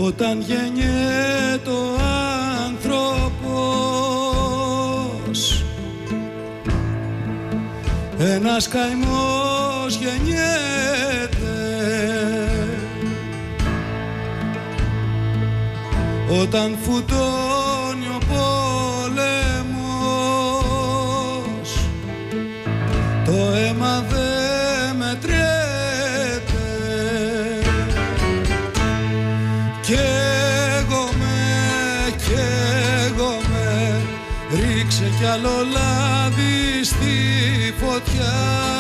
όταν γεννιέται ο άνθρωπος, ένας καημός γεννιέται όταν φουτώνει ο πόλεμος, το αίμα δεν μετριέται. Καίγομαι, ρίξε κι άλλο λάδι στη φωτιά.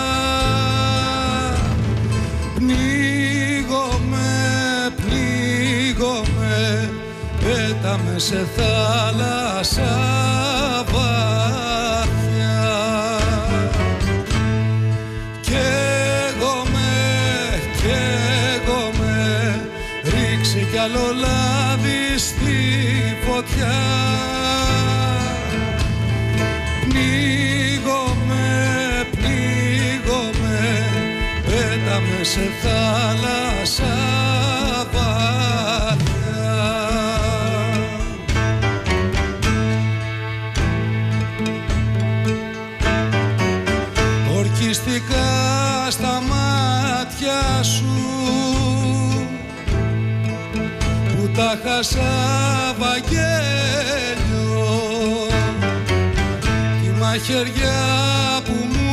Πνίγομαι, πέταμε σε θάλασσα βαθιά. Καίγομαι, ρίξε κι άλλο λάδι στη φωτιά. Πνίγομαι, πέταμε σε θάλασσα βαθιά. Ορκιστικά στα μάτια σου που τα χάσα Βαγγέλιο, τη μαχαιριά που μου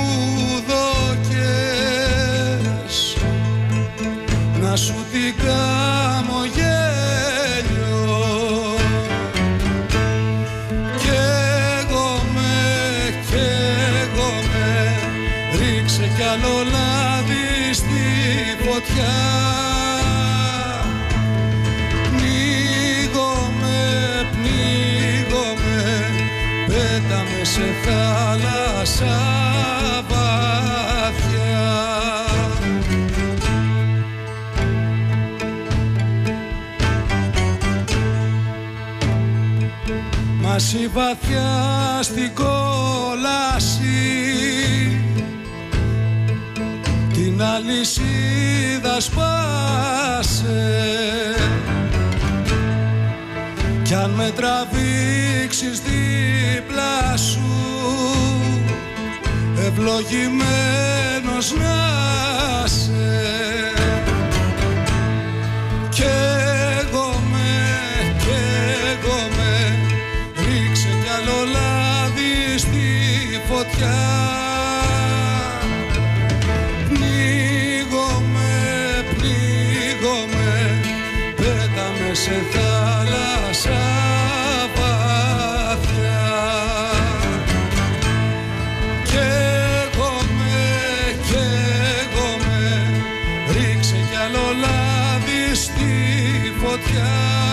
δώκες να σου την κάμω γέλιο. Καίγομαι, ρίξε κι άλλο λάδι στη φωτιά. Πέταμε σε θάλασσα βαθιά. Μάση βαθιά στην κόλαση, την αλυσίδα σπάσε. Κι αν με τραβήξεις δίπλα σου, ευλογημένος να σε. Καίγομαι, ρίξε κι άλλο λάδι στη φωτιά. Πνίγομαι, πέταμε σε θάλασσα βαθιά. Καίγομαι, ρίξε κι άλλο λάδι στη φωτιά.